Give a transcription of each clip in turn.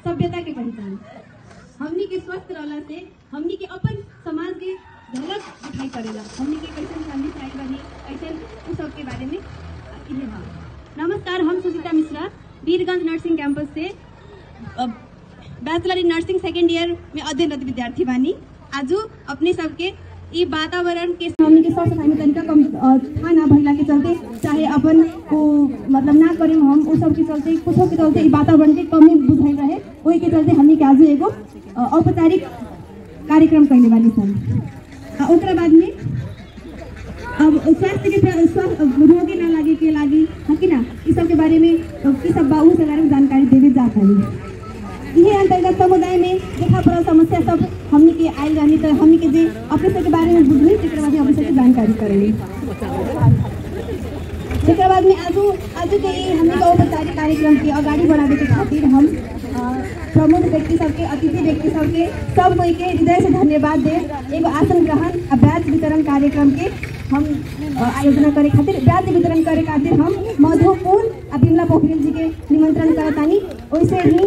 सभ्यता के पहचान। हमनी के स्वस्थ रहला से हमनी के अपन समाज के झलक दिखाई पड़ेला। हमनी के कैसे शांति चाहिए बनी कैसे उस सब के बारे में इहे बा। नमस्कार, हम सुजीता मिश्रा वीरगंज नर्सिंग कैंपस से bachelor in nursing second year में अध्ययनरत विद्यार्थी बानी। आज अपने सबके ई वातावरण के हमनी के साफ सफाई में तरीका कम था ना भइला के चलते चाहे अपन को मतलब ना करें हम उस सब के चलते कुछ के चलते ई वातावरण के कमी बुझाई रहे ओही के चलते हमनी के आज एगो औपचारिक कार्यक्रम करने वाली सन। ओकरा बाद में अब स्वास्थ्य के रोगी ना लागे के लागी है कि ना इस सब के बारे में की सब बाबू से बारे में जानकारी देवे जाता है। यही अंतर्गत समुदाय में देखा पड़ल समस्या सब हमनी के आयल रहनी तो हमनी के जे अपने सब के बारे में बुझली तेकर बाद अपने सब के जानकारी करेंगे। तेकर बाद में आज के हमनी के औपचारिक कार्यक्रम के आगाड़ी बढ़ावे के खातिर हम प्रमुख व्यक्ति सबके अतिथि व्यक्ति सबके सब कोई के हृदय से धन्यवाद दे एगो आसन ग्रहण आ बैच वितरण कार्यक्रम के हम आयोजना करे खातिर बैच वितरण करे खातिर हम मधुपुर आ बिमला पोखरेल जी के निमंत्रण करतानी। वैसे ही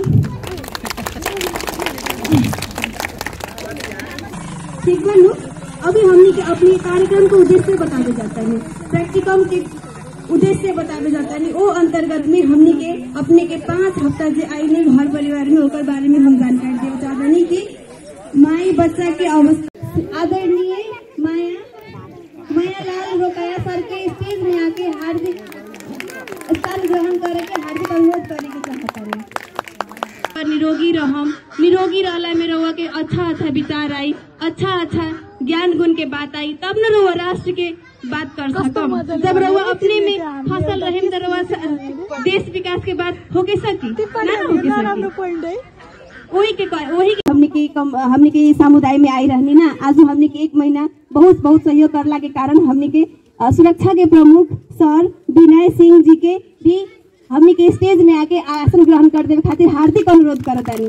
ठीक बनू अभी हमनी के अपने कार्यक्रम के उद्देश्य बतावे जाता है प्रैक्टिकम के उद्देश्य बतावे जाता है। वो अंतर्गत में हमनी के अपने के 5 हफ्ता जे आईने घर परिवार में ओकर बारे में हम जानकारी देवे चाहतानी कि माई बच्चा के अवस्था आदरणीय माया लाल रोकाया सर के स्टेज में आके हार्दिक स्थान ग्रहण करे के हार्दिक अनुरोध करे के चाहतानी। निरोगी रहला में रहुआ के अच्छा विचार आई अच्छा ज्ञान गुण के बात आई तब न रहुआ राष्ट्र के बात कर सकम। जब रहुआ अपने में फसल रहे तो रहुआ देश विकास के बात होके सकी ना होके सकी। हमने के समुदाय में आई रहनी ना आज हमने के 1 महीना बहुत सहयोग करला के कारण हमने के सुरक्षा के प्रमुख सर विनय सिंह जी के भी हमने के स्टेज में आके आसन ग्रहण कर देवे खातिर हार्दिक अनुरोध करतानी।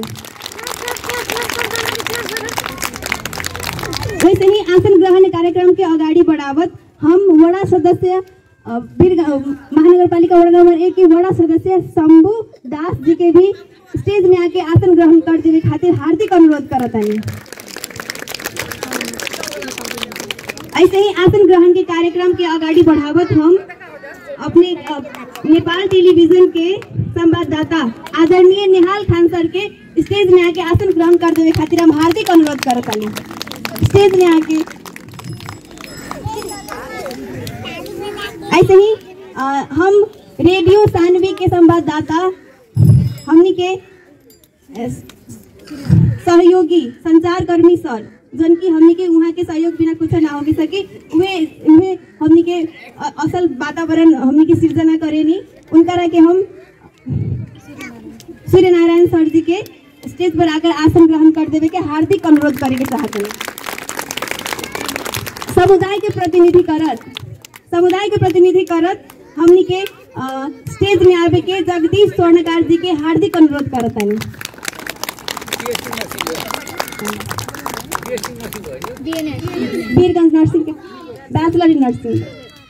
वैसे ही आसन ग्रहण कार्यक्रम के अगाड़ी बढ़ावत हम वड़ा सदस्य महानगर पालिका वार्ड नंबर 1 के वड़ा सदस्य शंभू दास जी के भी स्टेज में आके आसन ग्रहण कर देवे खातिर हार्दिक अनुरोध करतानी। ऐसे ही आसन ग्रहण के कार्यक्रम के अगाड़ी बढ़ावत हम अपने नेपाल टेलीविजन के संवाददाता आदरणीय निहाल खान सर के स्टेज में आके आसन ग्रहण कर देवे खातिर हम हार्दिक अनुरोध करतानी। स्टेज में आके ऐसे ही हम रेडियो सानवी के संवाददाता हमनी के सहयोगी संचारकर्मी सर जन की हमनी के वहाँ के सहयोग बिना कुछ ना हो सके वे हमनी के असल वातावरण हमनी के सृजना करेनी उनका के हम सूर्य नारायण सर जी के स्टेज पर आकर आसन ग्रहण कर देवे के हार्दिक अनुरोध करे के चाहते हैं। समुदाय के प्रतिनिधि करत हमनी के स्टेज में आवे के जगदीश स्वर्णकार जी के हार्दिक अनुरोध करतानी। वीरगंज नर्सिंग के बैचलर इन नर्सिंग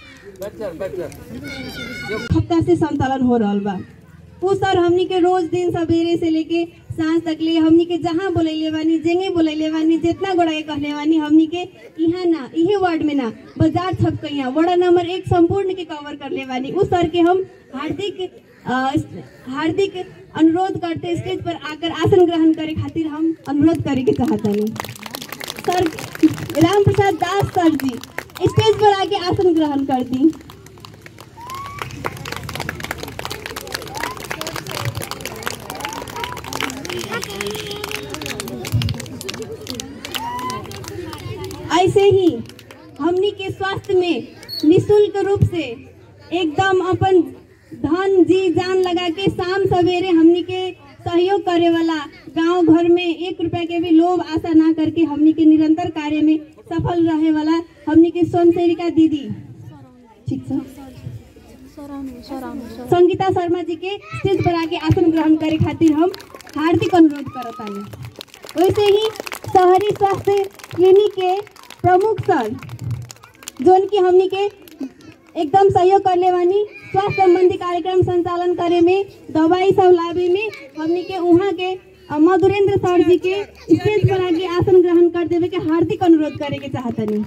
हफ्ता से संचालन हो रहा बा। वो सर हमनी के रोज दिन सवेरे से लेके सांझ तक ले हमनी के जहाँ बोलैले बानी जेंगे बोलैले बानी जितना गोड़ा के कहले बानी हमनी के यहाँ ना इहे वार्ड में ना बाजार छप के यहाँ वार्ड नंबर 1 संपूर्ण के कवर कर ले बानी। उस सर के हम हार्दिक अनुरोध करते स्टेज पर आकर आसन ग्रहण करे खातिर हम अनुरोध करे के चाहतानी। सर राम प्रसाद दास सर जी स्टेज पर आके आसन ग्रहण कर दी। ऐसे ही हमनी के स्वास्थ्य में निःशुल्क रूप से एकदम अपन धन जी जान लगा के शाम सवेरे हमनी के सहयोग करे वाला गांव घर में 1 रुपया के भी लोभ आशा ना करके हमनी के निरंतर कार्य में सफल रहे वाला हमनी के स्वयंसेविका दीदी ठीक संगीता शर्मा जी के स्टेज पर आके आसन ग्रहण करे खातिर हम हार्दिक अनुरोध करतानी। वैसे ही शहरी स्वास्थ्य क्लिनिक के प्रमुख सर जोन की हमनी के एकदम सहयोग करले बानी स्वास्थ्य संबंधी कार्यक्रम संचालन करे में दवाई सब लावे में हमनी के वहाँ के मधुरेंद्र सर जी के स्टेज पर आगे आसन ग्रहण कर देवे के हार्दिक अनुरोध करे के चाहतनी।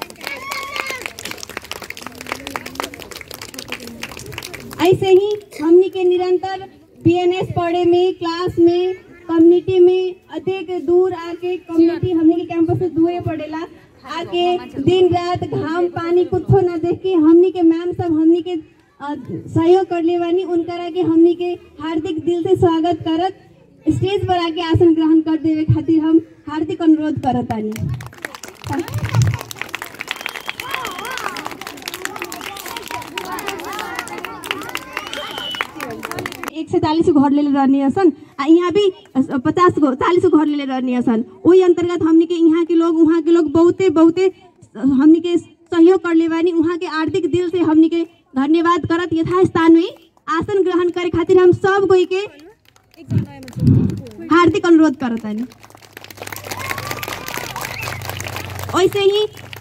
ऐसे ही हमनी के निरंतर बीएनएस पढ़े में, क्लास में, कम्युनिटी में अधिक दूर आके कम्युनिटी हमनी के कैंपस से दूर पड़ेला, आके दिन रात घाम पानी कुछ न देख के हमनी के मैम सब हमनी के सहयोग कर ले बानी। उनकरा के हमनी के हार्दिक दिल से स्वागत करत स्टेज पर आके आसन ग्रहण कर देवे खातिर हम हार्दिक अनुरोध करत आनी। 140 घर ले रहनी सन, यहाँ भी 40 घर ले रहनी सन। वही अंतर्गत हमनी के यहाँ के लोग वहाँ के लोग बहुते हमनी के सहयोग कर ले बानी। वहाँ के आर्थिक दिल से हमनी के धन्यवाद करत यथास्थान में आसन ग्रहण करे खातिर हम सब कोई के हार्दिक अनुरोध करत आनी। वैसे ही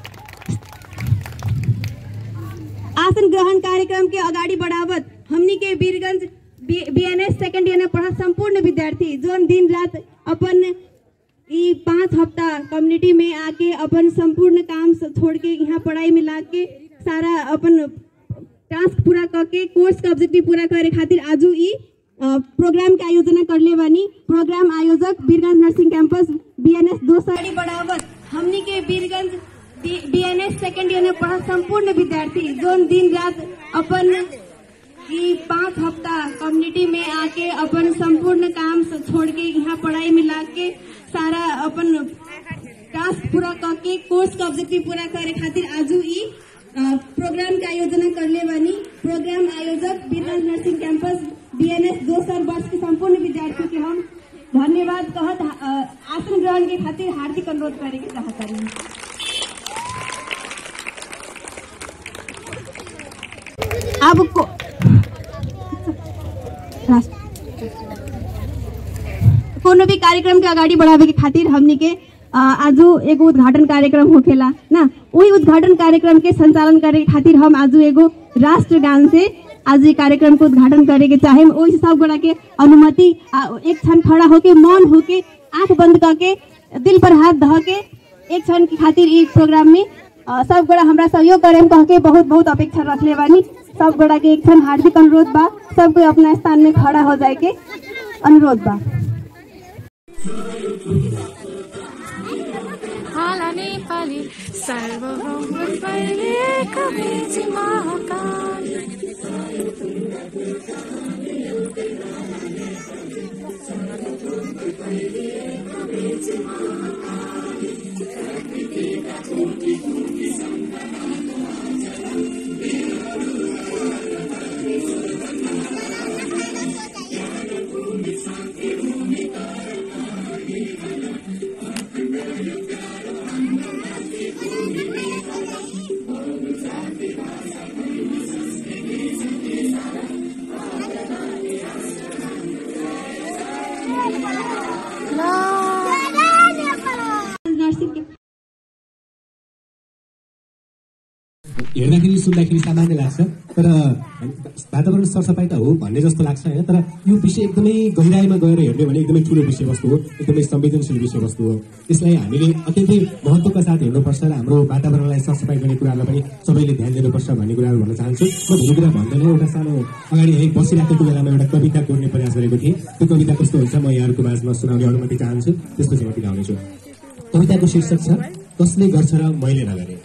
आसन ग्रहण कार्यक्रम के अगाडि बढ़ावत हमनी के वीरगंज बीएनएस सेकेंड ईयर में पढ़ा संपूर्ण विद्यार्थी जो दिन रात अपन 5 हफ्ता कम्युनिटी में आके अपन संपूर्ण काम छोड़ के यहाँ पढ़ाई में ला के सारा अपन टास्क पूरा करके कोर्स का ऑब्जेक्टिव पूरा करे खातिर आजू प्रोग्राम के आयोजना कर ले बानी। प्रोग्राम आयोजक वीरगंज नर्सिंग कैंपस बीएनएस 2 साड़ी बढ़ावत हमनी के वीरगंज बीएनएस सेकेंड ईयर में पढ़ा संपूर्ण विद्यार्थी जो दिन रात अपन 5 हफ्ता कम्युनिटी में आके अपन संपूर्ण काम छोड़ के यहाँ पढ़ाई में ला के सारा अपन टास्क पूरा करके कोर्स का ऑब्जेक्टिव पूरा करे खातिर आजू प्रोग्राम के आयोजना कर ले बानी। प्रोग्राम आयोजक वीरगंज नर्सिंग कैंपस बीएनएस 2 वर्ष के संपूर्ण विद्यार्थी के हम धन्यवाद कहत आसन ग्रहण के खातिर हार्दिक अनुरोध करे के चाहता हूँ। अब कोनो भी कार्यक्रम के अगाडि बढ़ावे के खातिर हमनी के आजू एगो उद्घाटन कार्यक्रम होखेला ना, वही उद्घाटन कार्यक्रम के संचालन करे खातिर हम आजू एगो राष्ट्रगान से आज ये कार्यक्रम को उद्घाटन करे के चाहे वही सब गोड़ा के अनुमति एक क्षण खड़ा होके मौन होके आंख बंद करके दिल पर हाथ धह के एक क्षण की खातिर इस प्रोग्राम में सब गोड़ा हमरा सहयोग करे कह के बहुत बहुत अपेक्षा रख ले बानी। सब गोड़ा के एक क्षण हार्दिक अनुरोध बा, सब कोई अपना स्थान में खड़ा हो जाए के अनुरोध बा। हेर्दाखेरि सुन्दाखेरि सामान्य लाग्छ, तर वातावरण सरसफाई त हो भन्ने जस्तो लाग्छ हैन। तर यो विषय एकदमै गहिराईमा गएर हेर्ने भने एकदमै ठूलो विषयवस्तु हो, एकदमै संवेदनशील विषयवस्तु हो। यसलाई हामीले अत्यन्तै महत्त्वका साथ हेर्नुपर्छ र हाम्रो वातावरणलाई सरसफाई गर्ने कुरालाई पनि सबैले ध्यान दिनुपर्छ भन्ने कुराहरू भन्न चाहन्छु। म धेरै कुरा भन्दैन, एउटा सानो अगाडि यही बसिराखेको बेलामा एउटा कविता कोर्ने प्रयास गरेको थिएँ। त्यो कविता कस्तो हुन्छ म यहाँहरूको माझमा सुनाउने अनुमति चाहन्छु, त्यसपछि म बिताउनेछु। कविताको शीर्षक छ कसले गर्छ र मैले नगरे।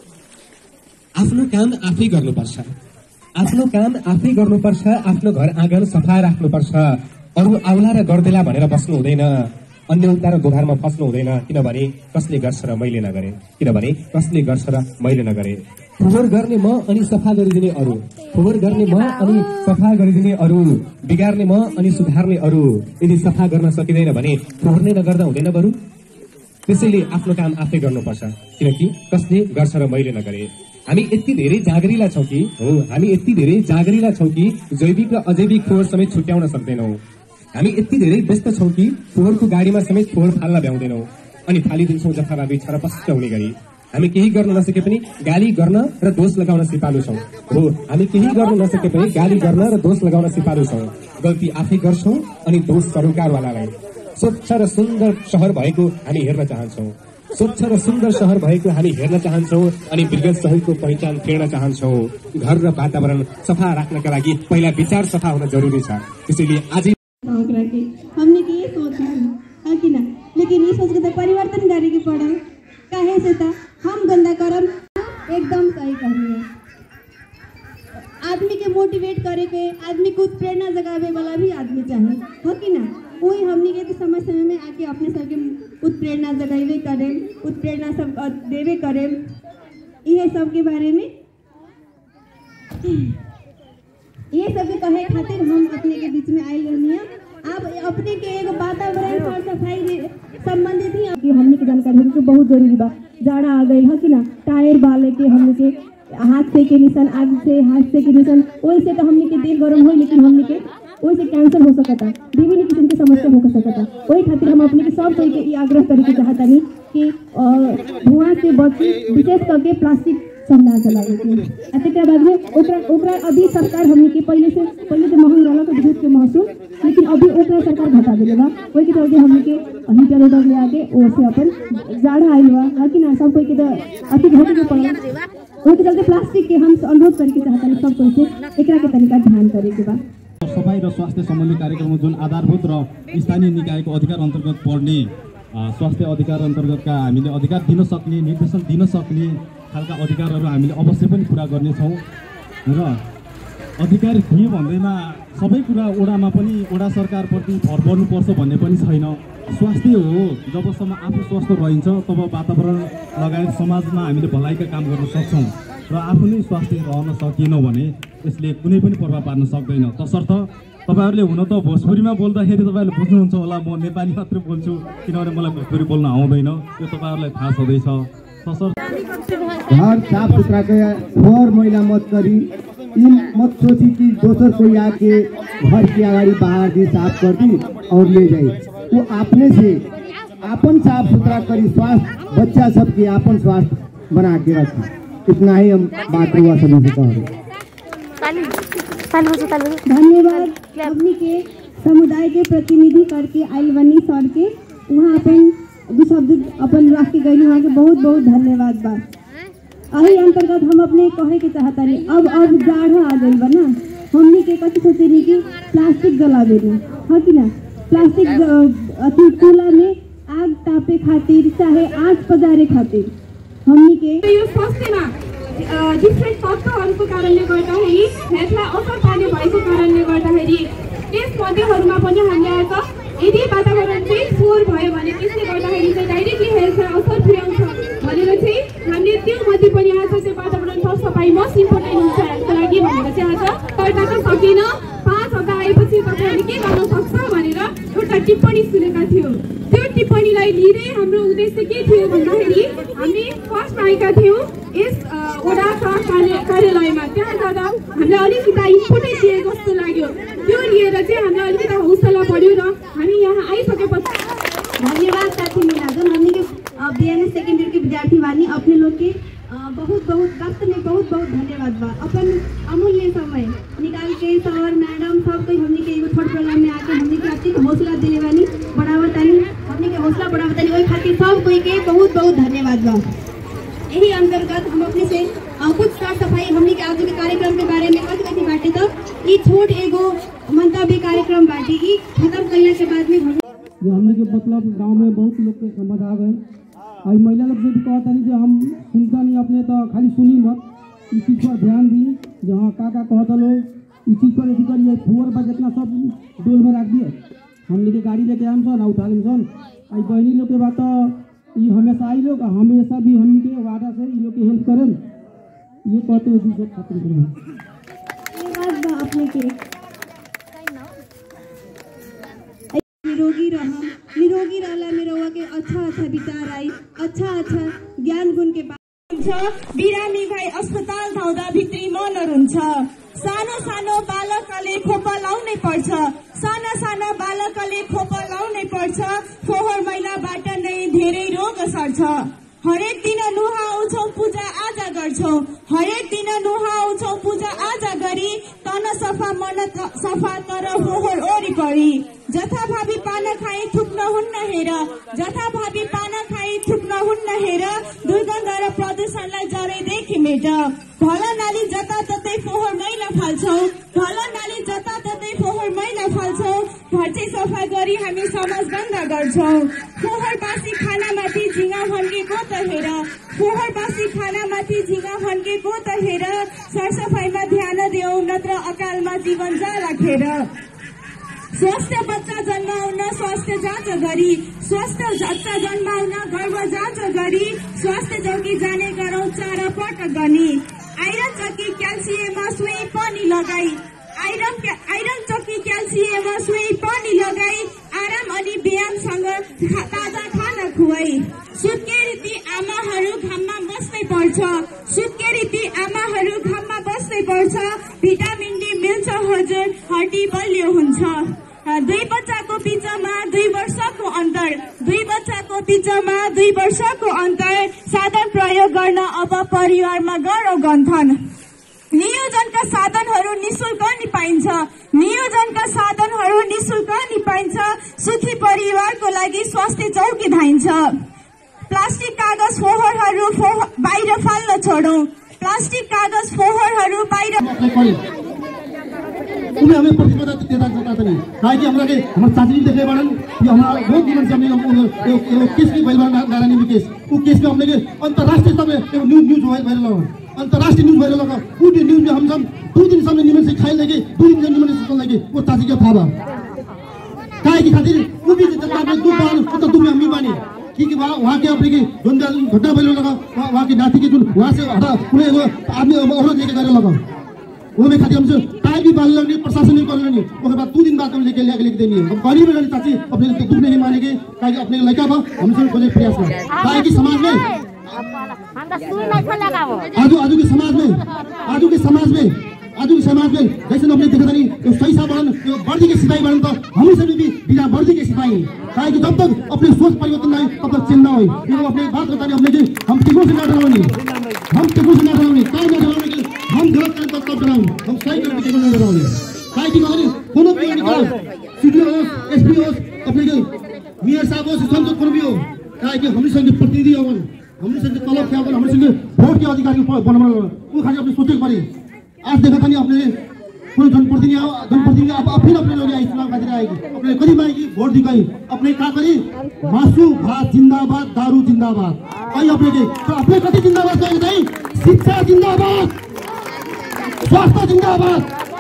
आफ्नो काम आफै गर्नुपर्छ, आफ्नो काम आफै गर्नुपर्छ, आफ्नो घर आँगन सफा राख्नुपर्छ। अरू आउला र गर्देला भनेर बस्नु हुँदैन, अन्य उता र दोधारमा फस्नु हुँदैन। किनभने कसले गर्छ र मैले नगरे, किनभने कसले गर्छ र मैले नगरे। फोहोर गर्ने म अनि सफा गरिदिने अरू, फोहोर गर्ने म अनि सफा गरिदिने अरू, बिगार्ने म अनि सुधार्ने अरू। यदि सफा गर्न सकिँदैन भने फोहोर नै नगर्दा हुँदैन बरु। त्यसैले आफ्नो काम आफै गर्नुपर्छ, किनकि कसले गर्छ र मैले नगरे। हामी यति धेरै जागरिला छौं कि हामी यति धेरै जागरिला छौं कि जैविक र अजैविक फोहोर समेत छुट्याउन सक्दैनौं। हामी यति धेरै व्यस्त छौं कि फोहोरको गाडीमा समेत फोहोर फाल्न भ्याउँदैनौं अनि फालिदिन्छौं जथाभावी छरपस्ट हुने गरी। हामी केही गर्न नसके पनि गाली गर्न र दोष लगाउन सिपालु छौं। हामी केही गर्न नसके पनि गाली गर्न र दोष लगाउन सिपालु छौं। गल्ती आफै गर्छौं अनि दोष सरोकारवालालाई। स्वच्छ र सुन्दर शहर भएको हामी हेर्न चाहन्छौँ। स्वच्छ र सुन्दर शहर भएको हामी हेर्न चाहन्छौँ अनि विगत शहरको पहिचान फेर्न चाहन्छौँ। घर र वातावरण सफा राख्नका लागि पहिला विचार सफा हुन जरुरी छ। त्यसैले आज हमने की ये सोच है कि ना, लेकिन ये सोच के तो परिवर्तन करे के पड़ा काहे से था हम गंदा करम एकदम सही करनी है। आदमी के मोटिवेट करे के, आदमी को प्रेरणा जगावे वाला भी आदमी चाहिए, हो कि ना। वही हमने के तो समय समय में आके अपने सबके उत्प्रेरणा जगावे करे, उत्प्रेरणा सब देवे करे। ये सब के बारे में ये सब के कहे खातिर हम अपने के बीच में आयल रहनी है। आप अपने के एक वातावरण और सफाई संबंधित ही कि हमने की जानकारी हमको बहुत जरूरी बा। जाड़ा आ गई है कि ना, टायर बाले के हमने के हाथ से के निशान, आग से हाथ से के निशान, वही से तो हमने के दिल गर्म हो, लेकिन हमने के वही से कैंसर हो सकता, विभिन्न किस्म की समस्या हो सकता। वही खातिर हम अपने के सब कोई के आग्रह करे के चाहता नहीं कि धुआं से बची, विशेष करके प्लास्टिक संभाल चलावे के बाद में ओकरा अभी सरकार हमने के पहले तो महंग रहला तो दूध के महसूल, लेकिन अभी ओकरा सरकार घटा देले बा। वही के चलते हमने के हीटर उटर ले आके ओ से अपन जाड़ा आइल बा, हां कि ना, सब कोई के तो अति घटे के पड़ला। वही के चलते प्लास्टिक के हम अनुरोध करके चाहता है सब कोई से एकरा के तरीका ध्यान करे के बा। सफाई र स्वास्थ्य सम्बन्धी कार्यक्रम जुन आधारभूत र स्थानीय निकायको अधिकार अन्तर्गत पर्ने स्वास्थ्य अधिकार अन्तर्गतका हामीले अधिकार दिन सक्ने, निर्देशन दिन सक्ने खालका अधिकारहरू हामीले अवश्य पनि पुरा गर्नेछौँ। र अधिकार दिए भन्दैमा सबै कुरा ओडामा पनि ओडा सरकारप्रति भर पर्नुपर्छ भन्ने पनि छैन। स्वास्थ्य हो, जबसम्म आफू स्वस्थ रहन्छ तब वातावरण लगायत समाजमा हामीले भलाइका काम गर्न सक्छौँ। र आफू नै स्वास्थ्य रहन सकिएनौँ भने यसले कुनै पनि प्रभाव पार्न सक्दैन। तसर्थ तपाईहरुले हुन त भोजपुरीमा बोल्दाखेरि तपाईहरुले बुझ्नुहुन्छ होला, म नेपाली मात्र बोल्छु किनभने मलाई भोजपुरी बोल्न आउँदैन, यो तपाईहरुलाई थाहा छँदैछ। तसर्थ घर साफ सुथरा के फोहोर मैला मत करी, इन मत सोची कि दोसर कोई आके घर की अगाड़ी बाहर दी साफ कर दी और ले जाए। वो आपने से आपन साफ सुथरा करी, स्वास्थ्य बच्चा सबके आपन स्वास्थ्य बना के रखी। इतना ही हम बात हुआ सभी से कह रहे। धन्यवाद। अपनी के समुदाय के प्रतिनिधि करके आइल बनी सर के वहाँ अपन दो शब्द अपन रख के गई, वहाँ के बहुत बहुत धन्यवाद बा। अही अंतर्गत हम अपने कहे के चाहता नहीं, अब जाड़ा आ गई बा ना, हमने के कथी सोचे नहीं कि प्लास्टिक जलावे ना, हाँ कि ना, प्लास्टिक अति चूल्हा में आग तापे खातिर चाहे आग पजारे खातिर हमने के यो स्वास्थ्यमा डिफ्रेन्ट तत्त्वहरूको कारणले गर्दाखेरि हेल्थलाई असर पार्ने भएको कारणले गर्दाखेरि त्यस मध्येहरूमा पनि हामीले आज यदि वातावरण चाहिँ फोहोर भयो भने त्यसले गर्दाखेरि चाहिँ डाइरेक्टली हेल्थलाई असर पुर्याउँछ भनेर चाहिँ हामीले त्यो मध्ये पनि आज चाहिँ वातावरण सफाइ मोस्ट इम्पोर्टेन्ट हुन्छ हेल्थको लागि भनेर चाहिँ आज तर्क सकिन। 5 हप्ता आएपछि तपाईँहरूले के गर्न सक्छ भनेर एउटा टिप्पणी सुनेका थियौँ। त्यो टिप्पणीलाई लिँदै हाम्रो उद्देश्य के थियो भन्दाखेरि हामी फर्स्ट आएका थियौँ यस वडाका कार्यालयमा। त्यहाँ जाँदा हामीलाई अलिकति इम्पोर्टेन्ट दिए जस्तो लाग्यो, त्यो लिएर चाहिँ हामीलाई अलिकति हौसला बढ्यो र हामी यहाँ आइसकेपछि धन्यवाद साथी मीना जुन हमने के बीएनएस सेकेंडरी के विद्यार्थी वानी अपने लोग के बहुत बहुत वक्त में बहुत बहुत धन्यवाद बा। अपन अमूल्य समय निकाल के सर मैडम सब कोई हमने के थर्ड प्रोग्राम में आके हमने के अति हौसला दिले वानी बढ़ावा तानी, हमने के हौसला बढ़ावा तानी, वही खातिर सब कोई के बहुत बहुत धन्यवाद बा। यही अंतर्गत हम अपने से कुछ साफ सफाई हमने के आज के कार्यक्रम के बारे में कथी बाटे तो ये छोट एगो मंतव्य कार्यक्रम बाटे की खत्म करने के बाद में हमने के मतलब गांव में बहुत लोग के समझ आ गए। और महिला लोग से भी कहता नहीं जो हम सुनता नहीं अपने तो खाली सुनी मत, इस चीज़ पर ध्यान दी। जहाँ का कहता लोग इस चीज़ पर यदि करिए फोर पर जितना सब डोल में रख दिए, हमने के गाड़ी लेके आम सन उठा लेम सन। आई बहनी लोग के बात ये हमेशा आई लोग हमेशा भी हमने के वादा से ये लोग के हेल्प करें, ये कहते हुए दूसरे खत्म करें। अपने के निरोगी रहला में रहुआ के अच्छा विचार आई, अच्छा ज्ञान गुण के बिरामी भाइ अस्पताल धाउँदा भित्री मनहरू हुन्छ। सानो बालकले खोपा लाउनै पर्छ, साना बालकले खोपा लाउनै पर्छ। फोहोर मैलाबाट नै धेरै रोग सर्छ। हरेक दिन नुहाउँछौ पूजा आजा गर्छौ, हरेक दिन नुहाउँछौ पूजा आजा गरी, तन सफा मन सफा तर फोहोर वरिपरि। जथाभावी पान खाई थुक्न हुन्न हेर, जथाभावी पान खाई थुक्न हुन्न हेर, दुर्गन्ध र प्रदूषणलाई जरैदेखि मेट। ढल नाली जताततै फोहोर मैला फाल्छौ, ढल नाली जताततै फोहोर मैला फाल्छौ, घर चाहिँ सफा गरी हामी समाज गन्दा गर्छौ। फोहोर बासी खानामाथि झिङ्गा फन्केको त हेर, फोहोर बासी खानामाथि झिङ्गा फन्केको त हेर, सरसफाइमा ध्यान देऊ नत्र अकालमा जीवन जाला खेर। स्वस्थ बच्चा जन्माउन स्वास्थ्य जाँच गरी, स्वस्थ बच्चा जन्माउन गर्भ जाँच गरी, स्वास्थ्य चौकी जाने गरौँ 4 पटक गनी। आइरन चक्की क्याल्सियममा सुई पनि लगाई, आइरन चक्की क्याल्सियममा सुई पनि लगाई, आराम अनि व्यायामसँग ताजा खाना खुवाई। सुत्के रीति आमाहरू घाममा बस्नै पर्छ, सुत्के रीति आमाहरू घाममा बस्नै पर्छ, भिटामिन डी मिल्छ हजुर, हड्डी बलियो हुन्छ। 2 बच्चाको बिचमा 2 वर्षको अन्तर, 2 बच्चाको बिचमा 2 वर्षको अन्तर, साधन प्रयोग गर्न अब परिवारमा गरौँ गन्थन। नियोजनका साधनहरू निशुल्क नि पाइन्छ, नियोजनका साधनहरू निशुल्क नि पाइन्छ, सुखी परिवारको लागि स्वास्थ्य चौकी धाइन्छ। प्लास्टिक कागज फोहोरहरू बाहिर फाल्न छोडौं, प्लास्टिक कागज फोहोरहरू बाहिर उन्हें हमें प्रतिबद्धता देता चाहता नहीं काहे कि हमरा के हमर चाची देखे बाड़न कि हमरा बहुत दिन से हमने केस की भइल नारायणी में केस वो केस में हमने के अंतरराष्ट्रीय सब एक न्यूज भइल अंतरराष्ट्रीय न्यूज भइल लगा वो न्यूज में हम सब 2 दिन से निमन से खाई लगे 2 दिन से निमन से सुन लगे वो चाची के थाबा काहे की खातिर वो भी जब आपने 2 बार तो तुम अम्मी बानी कि वहाँ के अपने की घटना भइल लगा वहाँ की नाती के जो वहाँ से हटा पूरे आदमी औरत लेके गए लगा वो में खातिर हमसे टाइम भी बाल लेंगे प्रशासन नहीं कर लेंगे उसके बाद 2 दिन बाद हम लेके देंगे हम गरीब रहने चाची अपने दुख नहीं मानेंगे ताकि अपने लड़का बा हमसे बोले प्रयास में ताकि समाज में आजू के समाज में जैसे अपने देखा था नहीं सही सा बन वर्दी के सिपाही बन तो हम से भी बिना वर्दी के सिपाही ताकि जब तक अपने सोच परिवर्तन नहीं तब तक चिन्ह हो अपने बात करता नहीं अपने हम टिकों से ना डराओगे हम टिकों से ना डराओगे कहीं ना डराओगे हम गलत करें तब डराओगे हम सही करें तो नहीं डराओगे ताकि कोनो भी निकाल सीडीओ हो एसपी हो अपने के मेयर साहब हो संसद कोनो भी हो ताकि हम संग प्रतिनिधि हो हम संग तलब क्या हम संग वोट के अधिकारी बनाना वो खाली अपने सोचे पड़े आज देखा था नहीं अपने पूरे जनप्रतिनिधि अब फिर अपने लोग आई चुनाव खातिर आएगी अपने करीब आएगी वोट दिखाई अपने क्या करी मासू भात जिंदाबाद दारू जिंदाबाद कहीं अपने के तो अपने कति जिंदाबाद कहेंगे नहीं शिक्षा जिंदाबाद स्वास्थ्य जिंदाबाद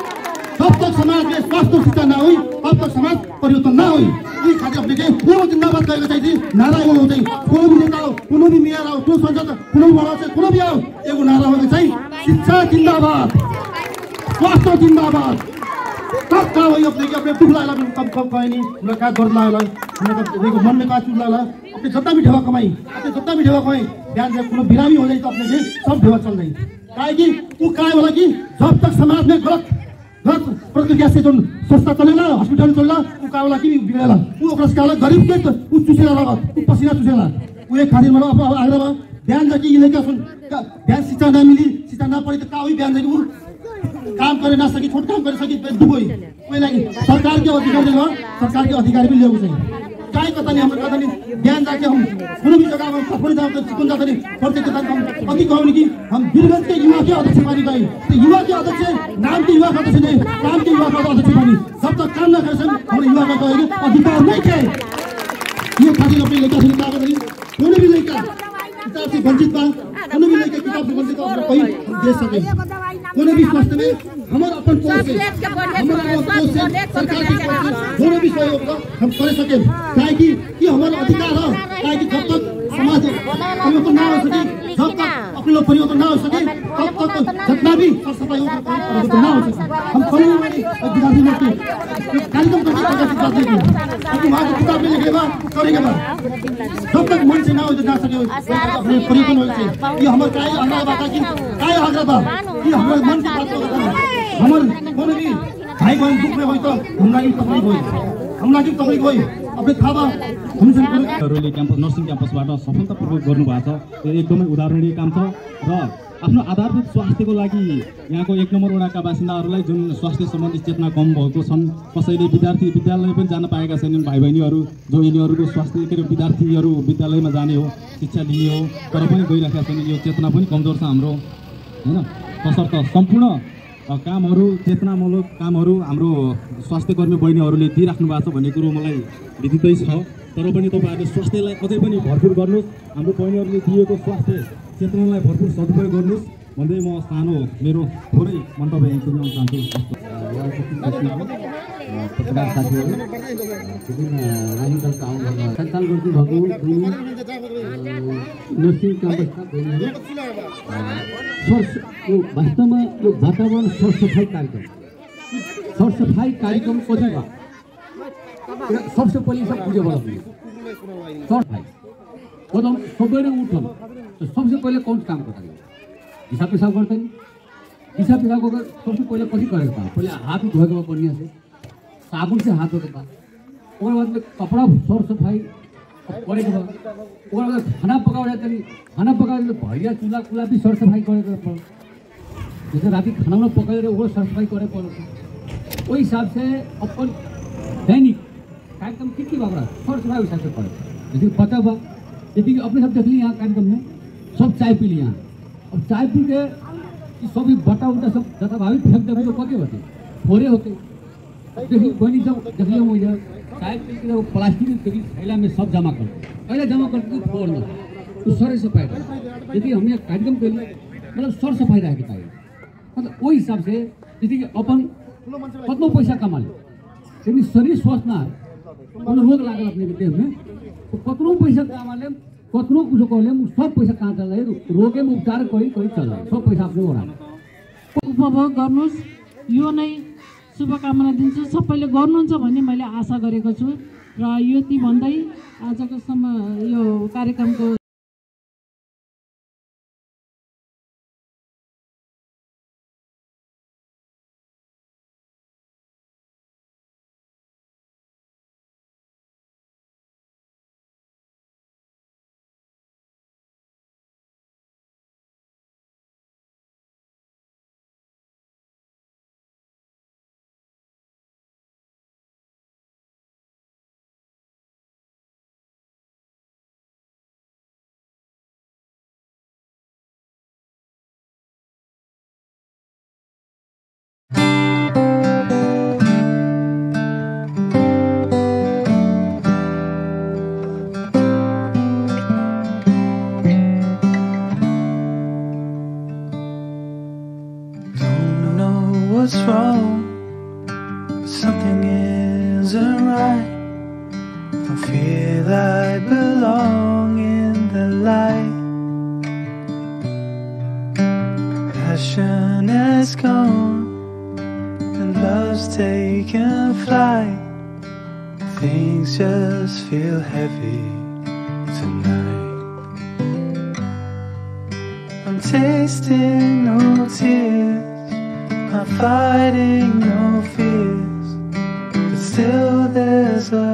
जब तक समाज में स्वास्थ्य शिक्षा ना हुई तब तक समाज परिवर्तन ना हुई ये खातिर अपने के वो जिंदाबाद कहेगा चाहिए नारा वो हो चाहिए कोनो भी नेता हो कोनो भी मेयर हो कोनो संसद कोनो भी बड़ा से कोनो भी आओ एगो नारा होगा चाहिए शिक्षा जिंदाबाद स्वास्थ्य जिंदाबाद कब का वही अपने के अपने टुकड़ा ला कब कहे नहीं हमरा का दर्द ला हमरा देखो मन में का चुल ला अपने जत्ता भी ढेवा कमाई अपने जत्ता भी ढेवा कमाई ध्यान से कोनो बिरामी हो जाए तो अपने के सब ढेवा चल रही काहे कि वो काय वाला कि जब तक समाज में गलत प्रक्रिया से जो संस्था चलेला हॉस्पिटल चलेला वो काय वाला कि बिगड़ेला वो ओकरा से काला गरीब के वो चुसेला लगा वो पसीना चुसेला वो एक खातिर मतलब आगरा में ध्यान रखी ये लेके सुन ध्यान शिक्षा ना मिली शिक्षा ना पड़ी तो का हुई ध्यान रखी काम करे ना सकी छोट काम कर सकी दुबई कोई नहीं सरकार के अधिकारी भी लेगो चाहिए काय कथा नहीं हम कथा नहीं ध्यान रखे हम कोनो भी जगह में सफल जाओ तो चिकन जाते नहीं पढ़ते के हम अभी कहूं कि हम वीरगंज के युवा के अध्यक्ष बनी गई तो युवा के अध्यक्ष नाम के युवा अध्यक्ष नहीं काम के युवा अध्यक्ष बनी सब तक काम ना करे हम युवा का कहेंगे अधिकार नहीं है ये खातिर अपने लेकर सुनता करी कोनो भी लेकर किताब से वंचित बा कोनो भी लेकर किताब से वंचित अपने कोई दे सके कोनो भी स्वास्थ्य में हमारा अपन कोर्स है हमारा कोर्स है सरकार की कोनो भी सहयोग हम कर सके काहे कि हमारा अधिकार है काहे कि जब तक समाज परिवर्तन ना हो सके जब तक अपने लोग परिवर्तन ना हो सके तब तक जितना भी सफाई हो परिवर्तन ना हो सके हम कोई भी अधिकार नहीं करते कार्यक्रम करके बात नहीं क्योंकि वहां की किताब में लिखेगा करेंगे बात जब तक मन से ना हो जा सके अपने परिवर्तन हो सके ये हमारे काय हमारा बात की काय आग्रह बा ये हमारे मन की बात होता है हमारे कोनो भी भाई बहन दुख में होई तो हमरा की तकलीफ होई अब थाहा भयो हुनुहुन्छ क्याम्पस नर्सिङ क्याम्पसबाट सफलतापूर्वक गर्नुभएको छ। यो एकदमै उदाहरणीय काम छ र आफ्नो आधारभूत स्वास्थ्यको लागि यहाँको 1 नम्बर वडाका बासिन्दाहरूलाई जुन स्वास्थ्य सम्बन्धी चेतना कम भएको छन्, कसैले विद्यालय पनि जान पाएका छैनन्, भाइ बहिनीहरू जो यिनीहरूको स्वास्थ्य के अरे विद्यार्थीहरू विद्यालयमा जाने हो, शिक्षा लिने हो, तर पनि गइरहेका छैनन्। यो चेतना पनि कमजोर छ हाम्रो, होइन? तसर्थ सम्पूर्ण कामहरू, चेतनामूलक कामहरू हाम्रो स्वास्थ्यकर्मी बहिनीहरूले दिइराख्नु भएको छ भन्ने कुरो मलाई विदितै छ। तर पनि तपाईँहरूले स्वास्थ्यलाई अझै पनि भरपुर गर्नुहोस्, हाम्रो बहिनीहरूले दिएको स्वास्थ्य चेतनालाई भरपुर सदुपयोग गर्नुहोस् भन्दै म सानो मेरो थोरै मन्तव्य यहीँ पुर्याउन चाहन्छु। पत्रकार साथीहरू, विभिन्न राजनीतिक आउनुभएको सञ्चालन गर्नुभएको नर्सिङ क्याम्पसका बहिनीहरू, वास्तवमा यो वातावरण सरसफाइ कार्यक्रम कति भयो? सबसे पहिले सब पूजाबाट हुने सरसफाइ कदम सबैले उठ्छन्। तो सबसे पहिले कौन काम करता है? हिसाब पिसाब करते हैं। हिसाब पिसाब को सबसे पहिले कथी करेगा? पहिले हाथ धोएगा बढ़िया से, साबुन से हाथ धोएगा, और बाद में कपड़ा सर सफाई करेगा, और अगर खाना पकाओ जाते नहीं, खाना पकाओ तो बढ़िया चूल्हा कुल्हा भी सर सफाई करेगा। जैसे रात खाना वाना पका रहे वो सर सफाई करे पड़ेगा। वही हिसाब से अपन दैनिक कार्यक्रम कितनी बाबरा सर सफाई हिसाब से करे। जैसे पता बा, यदि अपने सब देख ली यहाँ कार्यक्रम में सब चाय पी लिया, अब चाय पी के सभी बटा उटा सब जता भावी फेंक देवे तो कके होते फोरे होते। देखिए बनी जब देख लिया मुझे चाय पी के प्लास्टिक के थैला में सब जमा कर, पहले जमा करके फोड़ना तो सर सफाई। यदि हमने कार्यक्रम के लिए मतलब सर सफाई रहेगी चाहिए, मतलब वही हिसाब से यदि अपन कतनो पैसा कमा ले लेकिन शरीर स्वस्थ ना है, रोग लागल अपने देह में, तो कतनो पैसा कमा ले, कतनो कुछ कहले सब पैसा कहाँ चल रहे, रोगे में उपचार करी चल रहे, सब पैसा आफ्नो हो रहा। उपभोग गर्नुस्, यो नै शुभकामना दिन्छु। सबैले गर्नुहुन्छ भन्ने मैले आशा गरेको छु र यति भन्दै आजको यो कार्यक्रमको what's wrong, something isn't right. I feel I belong in the light. Passion has gone and love's taken flight. Things just feel heavy tonight. I'm tasting no tears, I'm fighting no fears, but still there's a